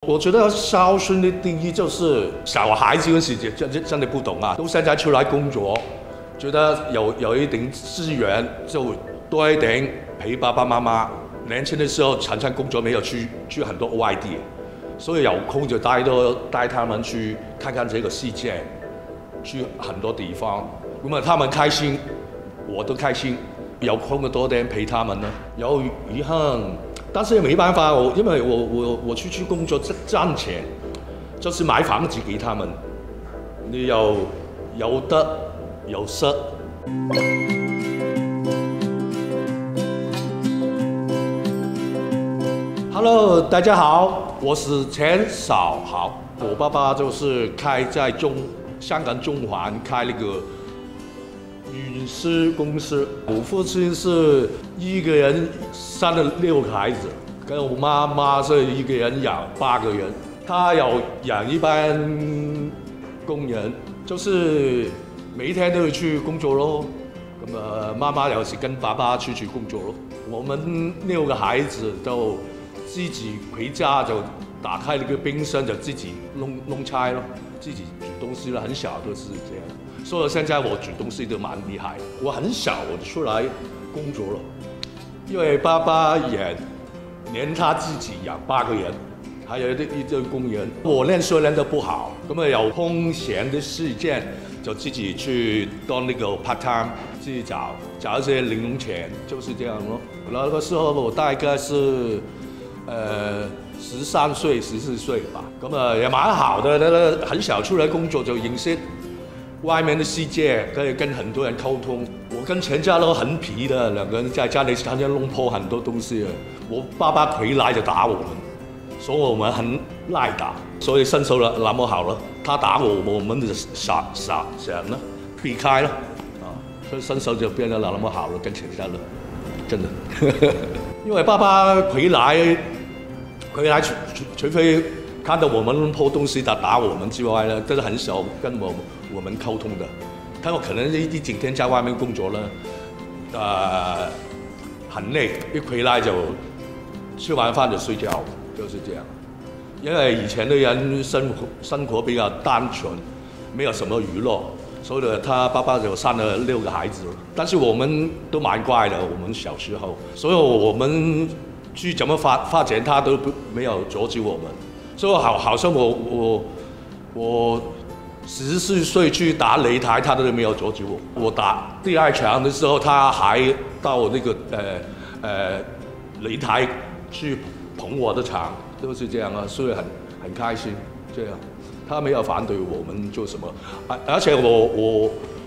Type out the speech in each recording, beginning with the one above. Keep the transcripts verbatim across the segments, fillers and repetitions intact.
我觉得孝顺的定义就是小孩子的时间真真真的不懂啊，都现在出来工作，觉得有有一定资源就多一点陪爸爸妈妈。年轻的时候常常工作没有去去很多外地，所以有空就带多带他们去看看这个世界，去很多地方。咁啊，他们开心，我都开心。有空就多点陪他们呢。有遗憾。但是也没办法，我因为我我我出去工作赚钱，就是买房子给他们，你有有得有失。Hello， 大家好，我是钱少豪，我爸爸就是开在中香港中环开那个运输公司，我父亲是一个人生了六个孩子，跟我妈妈是一个人养八个人。他有养一班工人，就是每一天都要去工作咯。咁啊，妈妈有时跟爸爸出去工作咯。我们六个孩子都自己回家就打开那个冰箱就自己弄弄菜咯，自己煮东西了，很小都是这样。所以现在我煮东西都蛮厉害。我很小我就出来工作了，因为爸爸也连他自己养八个人，还有一一堆工人。我念书念得不好，咁啊有空闲的时间就自己去当那个 part time， 自己找找一些零用钱，就是这样咯。那个时候我大概是呃十三岁、十四岁吧，咁啊也蛮好的。那个很小出来工作就认识外面的世界，可以跟很多人沟通。我跟全家都很皮的，两个人在家里常常弄破很多东西。我爸爸回来就打我们，所以我们很赖打，所以身手了那么好了。他打我，我们就傻傻想了，避开了啊，所以身手就变得那么好了，跟全家了，真的。因为爸爸回来，回来除除除非看到我们破东西打打我们之外呢，真的很少跟我我们沟通的。他们可能一一整天在外面工作呢，呃，很累，一回来就吃完饭就睡觉，就是这样。因为以前的人生活生活比较单纯，没有什么娱乐，所以他爸爸就生了六个孩子。但是我们都蛮乖的，我们小时候，所以我们去怎么发发展，他都不没有阻止我们。所以好好像我我我十四岁去打擂台，他都没有阻止我。我打第二场的时候，他还到那个呃呃擂台去捧我的场，都是这样啊，所以很很开心。这样，他没有反对我们做什么，而而且我我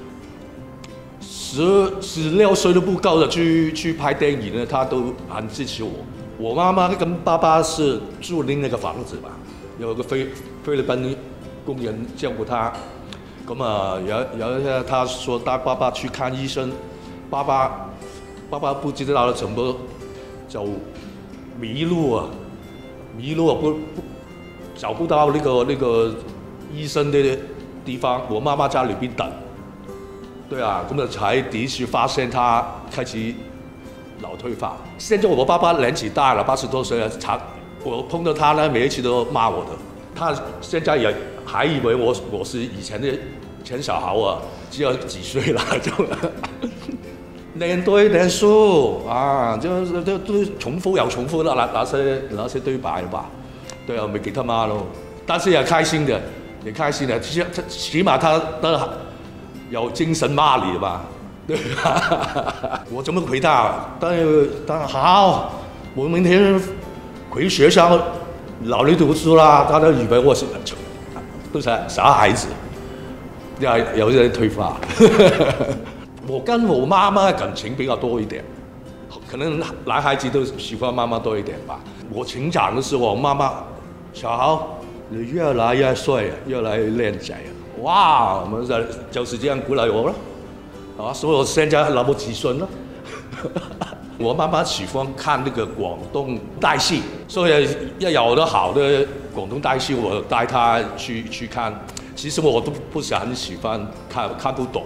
十十六岁都不够的去去拍电影呢，他都很支持我。我妈妈跟爸爸是住另那个房子吧，有个菲菲律宾工人照顾他。咁啊，有有一天他说带爸爸去看医生，爸爸爸爸不知道怎么就迷路啊，迷路啊不不找不到那个那个医生的地方，我妈妈在里边等。对啊，咁啊才第一次发现他开始脑退化。现在我爸爸年纪大了，八十多岁了，常我碰到他呢，每一次都骂我的。他现在也还以为我我是以前的钱小豪啊，只有几岁了就念多一点书啊，就就都重复又重复了那那些那些对白吧。对啊，没给他骂咯，但是也开心的，也开心的，起起码他都有精神骂你吧。对吧？我怎么回答？但但好，我明天回学校老里读书啦。他都以为我是都是傻孩子，有有些人退化。我跟我妈妈的感情比较多一点，可能男孩子都喜欢妈妈多一点吧。我成长的时候，妈妈小豪，你越来越帅，越来越靓仔啊！哇，我们就就是这样鼓励我了。啊，所以我现在那么自信了。我妈妈喜欢看那个广东大戏，所以要有的好的广东大戏，我带她去去看。其实我都不是很喜欢看，看不懂，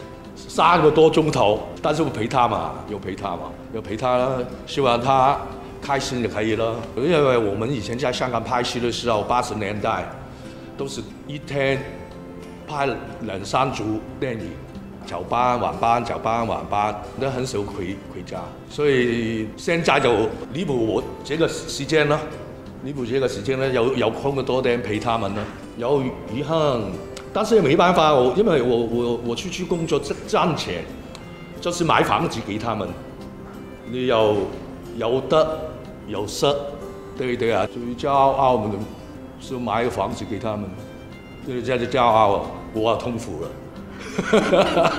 三个多钟头，但是我陪她嘛，有陪她嘛，有陪她，希望她开心就可以了。因为我们以前在香港拍戏的时候，八十年代都是一天拍两三组电影，早班、晚班、早班、晚班，都很少回回家。所以现在就弥补我这个时间了，弥补这个时间呢，有有空的多点陪他们呢。有遗憾，但是也没办法，我因为我我我出去工作赚钱，就是买房子给他们。你有有得有失，对不对啊？最骄傲的是买个房子给他们，这这就骄傲，我痛苦了。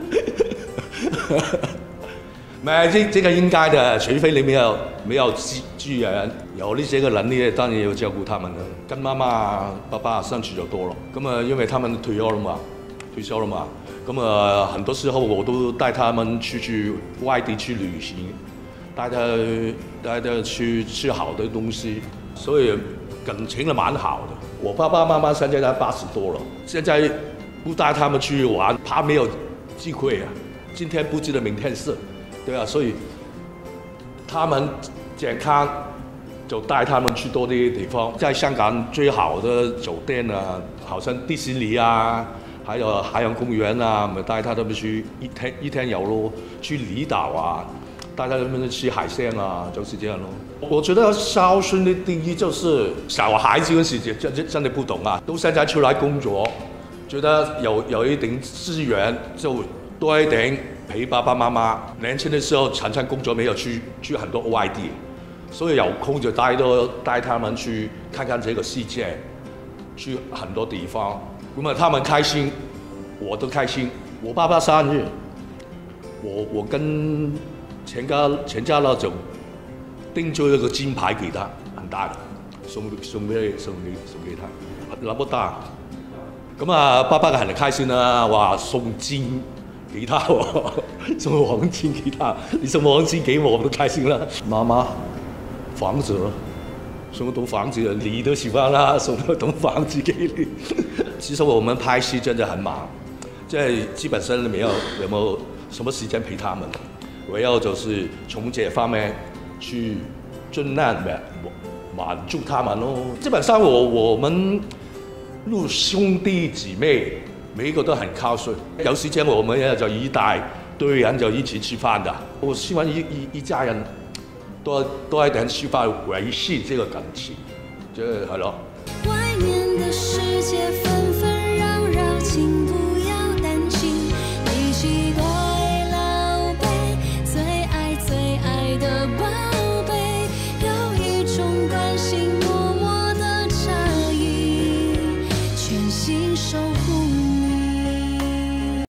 没，这这个应该的，除非你没有没有资资源，有呢些个能力，當然要照顧他們啦。跟媽媽、爸爸相處就多了，咁啊，因為他們退休了嘛，退休了嘛，咁啊，很多時候我都帶他們出去外地去旅行，帶他帶他去吃好的東西，所以感情係蠻好的。我爸爸媽媽現在都八十多了，現在不帶他們去玩，怕沒有機會啊。今天不知道明天事。對啊，所以他們健康就帶他們去多啲地方，在香港最好的酒店啊，好像迪士尼啊，還有海洋公園啊，咪帶他們去一天一天遊咯，去離島啊，帶他們吃海鮮啊，就是這樣咯。我覺得孝順的定義就是小孩子嗰時真真真的不懂啊，都現在出來工作，覺得有有一定資源就多一點。陪爸爸媽媽，年輕的時候常常工作沒有去去很多外地，所以有空就帶多帶他們去看看這個世界，去很多地方。咁啊，他們開心，我都開心。我爸爸生日，我我跟全家全家樂就訂咗一個金牌給他，很大的，送送俾送給送給他，那麼大。咁啊，爸爸很開心啦，話送金。給他喎，送黃金給他，你送黃金給我，我都開心了。媽媽，房子，送棟房子，你都喜歡啦，送棟房子給你。其實我們拍戲真的很忙，即係基本上沒有有沒有什麼時間陪他們，唯有就是從這方面去盡量滿滿足他們咯。基本上我我們錄兄弟姊妹。每一個都很孝順，有時間我們也就一大堆人就一起吃飯的。我希望一一一家人多多一點吃飯，維繫這個感情，就係咯。外面的世界紛紛擾擾，請不要擔心，你期待老輩最愛最愛的寶貝，有一種關心默默的差異，全心守護。